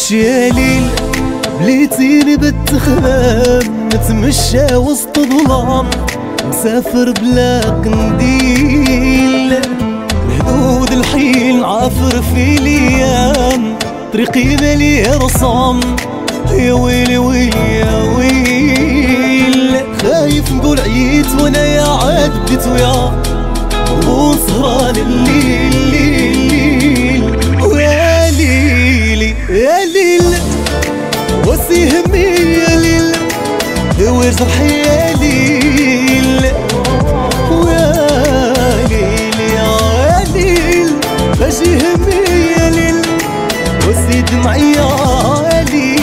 يا ليل بليتيني بالتخمام، نتمشى وسط ظلام، مسافر بلا قنديل، مهدود الحين عافر في الايام، طريقي ماليه رسام، يا ويلي ويلي يا ويل. خايف نقول عييت وانا يا عاد بديت ويا وسهران الليل، ويا ليلي يا ليل وسي همي يا ليل، وجرحي يا ليل، ويا ليل يا ليل، باجي همي يا ليل، وسي دمعي يا ليل.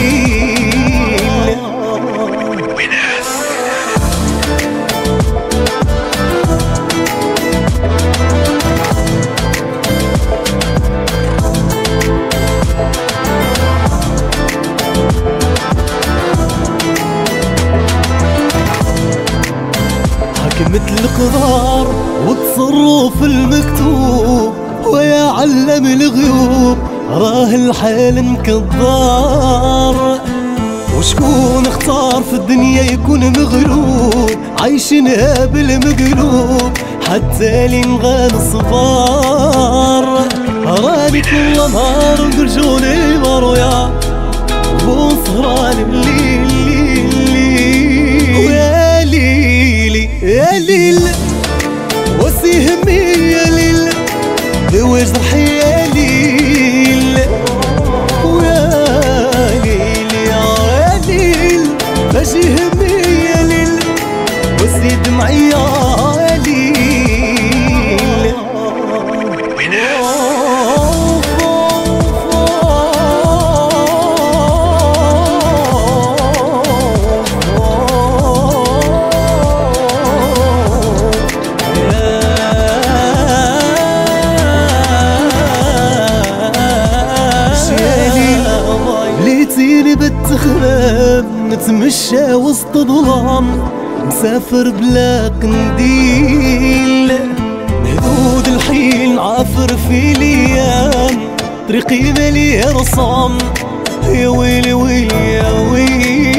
مثل القدر والتصرف المكتوب، ويا علم الغيوب راه الحال مكدار، وشكون اختار في الدنيا يكون مغلوب، عايشينها بالمقلوب حتى لين غان الصبار. راني كل نهار نقرجوني مرويا وسهران الليل، ويا ليلي يا ليل وسي همي يا ليل، وجرحي يا ليل، ويا ليل يا ليل، باجي همي يا ليل، وسي دمعي يا ليل. ليتيني بالتخمام، نتمشى وسط ظلام، مسافر بلا قنديل، مهدود الحين عافر في الايام، طريقي ماليه رسام، يا ويلي ويلي يا ويلي.